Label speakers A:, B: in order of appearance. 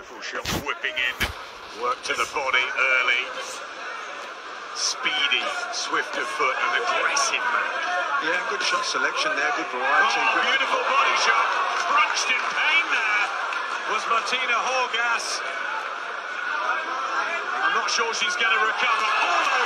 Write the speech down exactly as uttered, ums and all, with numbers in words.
A: Full shot whipping in. Work to the body early. Speedy, swift of foot and aggressive man.
B: Yeah, good shot selection there, good variety.
A: Oh,
B: good
A: beautiful body shot. Crunched in pain there was Martina Horgasz. I'm not sure she's going to recover. Oh,